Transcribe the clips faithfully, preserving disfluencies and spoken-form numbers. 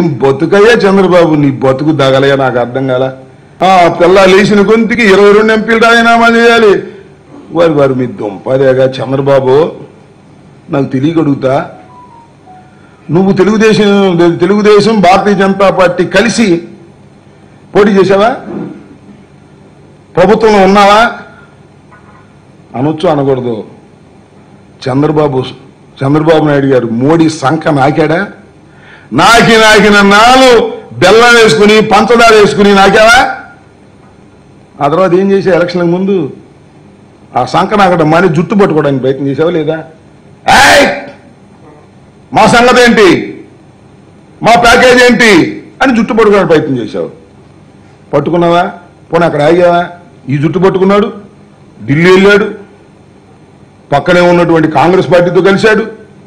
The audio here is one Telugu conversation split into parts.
ఏం బతుకయ్యా చంద్రబాబు, నీ బతుకు దగలయ్యా, నాకు అర్థం కాల. పిల్ల లేచిన గొంతుకి ఇరవై రెండు ఎంపీలు రాజీనామా చేయాలి. వారు వారు మీ దుంపదేగా చంద్రబాబు, నాకు తెలియగడుగుతా, నువ్వు తెలుగుదేశం తెలుగుదేశం భారతీయ జనతా పార్టీ కలిసి పోటీ చేసావా? ప్రభుత్వంలో ఉన్నావా? అనొచ్చు అనకూడదు. చంద్రబాబు చంద్రబాబు నాయుడు గారు మోడీ సంఖ నాకాడా? నాకి నాకిన నాలు బెల్లం వేసుకుని పంచదార వేసుకుని నాకావా? ఆ తర్వాత ఏం చేసా? ఎలక్షన్లకు ముందు ఆ సంఖ నాకడం మాని జుట్టు పట్టుకోవడానికి ప్రయత్నం చేసావా లేదా? ఏయ్, మా సంగతి ఏంటి, మా ప్యాకేజ్ ఏంటి అని జుట్టు పట్టుకోవడానికి ప్రయత్నం చేశావు. పట్టుకున్నావా? పోనీ అక్కడ ఆగావా? ఈ జుట్టు పట్టుకున్నాడు, ఢిల్లీ వెళ్ళాడు, పక్కనే ఉన్నటువంటి కాంగ్రెస్ పార్టీతో కలిశాడు,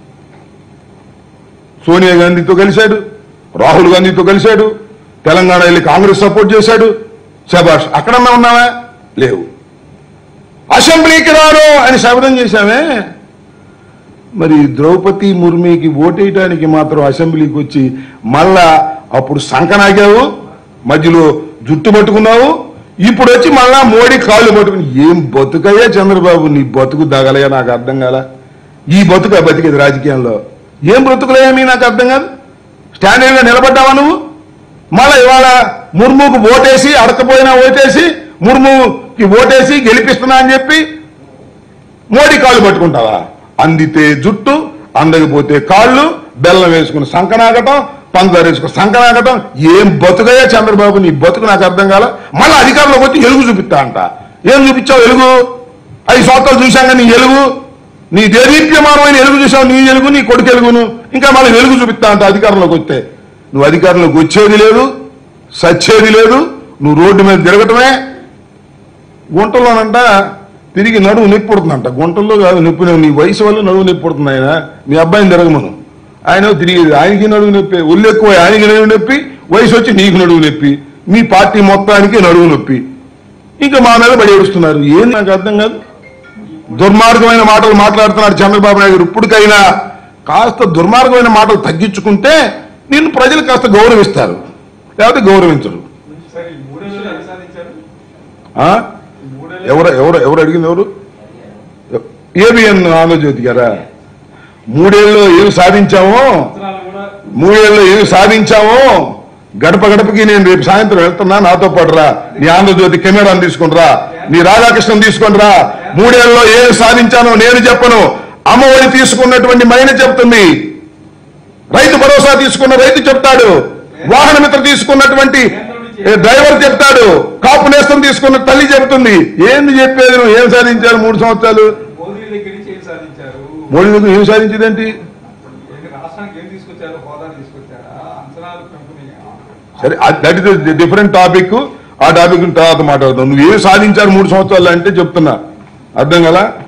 సోనియా గాంధీతో కలిశాడు, రాహుల్ గాంధీతో కలిశాడు, తెలంగాణ వెళ్ళి కాంగ్రెస్ సపోర్ట్ చేశాడు. శబాష్. అక్కడన్నా ఉన్నావా? లేవు. అసెంబ్లీకి రాను అని శపథం చేశామే. మరి ద్రౌపది ముర్మికి ఓటేయడానికి మాత్రం అసెంబ్లీకి వచ్చి మళ్ళా అప్పుడు సంకనాగావు, మధ్యలో జుట్టు పట్టుకున్నావు, ఇప్పుడు వచ్చి మళ్ళా మోడీ కాళ్ళు పట్టుకుని ఏం బతుకయ్యా చంద్రబాబు, నీ బతుకు దగలయ్యా, నాకు అర్థం కాల. ఈ బతుక బతికేది రాజకీయంలో ఏం బ్రతుకులయ్యా మీ, నాకు అర్థం కాదు. స్టాండర్డ్గా నిలబడ్డావా నువ్వు? మళ్ళా ఇవాళ ముర్ముకు ఓటేసి, అడకపోయినా ఓటేసి ముర్ముకి ఓటేసి గెలిపిస్తున్నా అని చెప్పి మోడీ కాళ్ళు పట్టుకుంటావా? అందితే జుట్టు, అందకపోతే కాళ్ళు, బెల్లం వేసుకుని సంకనాగటం, పంచదార వేసుకుని సంకనాగటం. ఏం బతుకయ్యా చంద్రబాబు, నీ బతుకు నాకు అర్థం కాల. మళ్ళీ అధికారంలోకి వచ్చి ఎలుగు చూపిస్తా అంట. ఏం చూపించావు ఎలుగు? ఐదు సంవత్సరాలు చూశాక నీ ఎలుగు, నీ దేదీప్యమానమైన ఎలుగు చూసావు, నీ ఎలుగు, నీ కొడుకు ఎలుగును. ఇంకా మళ్ళీ వెలుగు చూపిస్తా అంట అధికారంలోకి వస్తే. నువ్వు అధికారంలోకి వచ్చేది లేదు, సచ్చేది లేదు, నువ్వు రోడ్డు మీద తిరగటమే. గుంటలోనంట తిరిగి నడువు నొప్పి పుడుతుందంట. గుంటల్లో కాదు నొప్పి, నీ వయసు వల్ల నడువు నొప్పి పుడుతుంది. ఆయన మీ అబ్బాయిని తిరగమను, ఆయన తిరిగేది, ఆయనకి నడువు నొప్పి, ఒళ్ళు ఎక్కువ ఆయనకి నడువు నొప్పి, వయసు వచ్చి నీకు నడువు నొప్పి, మీ పార్టీ మొత్తానికి నడువు నొప్పి. ఇంకా మా మీద పడి ఏడుస్తున్నారు. ఏం నాకు అర్థం కాదు. దుర్మార్గమైన మాటలు మాట్లాడుతున్నారు చంద్రబాబు నాయుడు. ఇప్పటికైనా కాస్త దుర్మార్గమైన మాటలు తగ్గించుకుంటే నిన్ను ప్రజలు కాస్త గౌరవిస్తారు, లేకపోతే గౌరవించరు. ఎవరు ఎవరు ఎవరు అడిగింది? ఎవరు? ఏబిఎన్ ఆంధ్రజ్యోతి గారా? మూడేళ్ళు ఏమి సాధించామో, మూడేళ్ళు ఏమి సాధించామో గడప గడపకి నేను రేపు సాయంత్రం వెళ్తున్నా, నాతో పాటు రా. నీ ఆంధ్రజ్యోతి కెమెరాను తీసుకునిరా, నీ రాధాకృష్ణను తీసుకునిరా. మూడేళ్లలో ఏమి సాధించానో నేను చెప్పను, అమ్మఒడి తీసుకున్నటువంటి మహిళ చెప్తుంది, రైతు భరోసా తీసుకున్న రైతు చెప్తాడు, వాహన మిత్ర తీసుకున్నటువంటి డ్రైవర్ చెప్తాడు, కాపు నేస్తం తీసుకున్న తల్లి చెప్తుంది. ఏంది చెప్పేది? నువ్వు ఏం సాధించారు మూడు సంవత్సరాలు? మోడీ దగ్గర ఏం సాధించిందేంటి? సరే, దట్ ఇస్ డిఫరెంట్ టాపిక్. ఆ టాపిక్ తర్వాత మాట్లాడదాం. నువ్వు ఏం సాధించారు మూడు సంవత్సరాలు అంటే చెప్తున్నా, అర్థం కదా?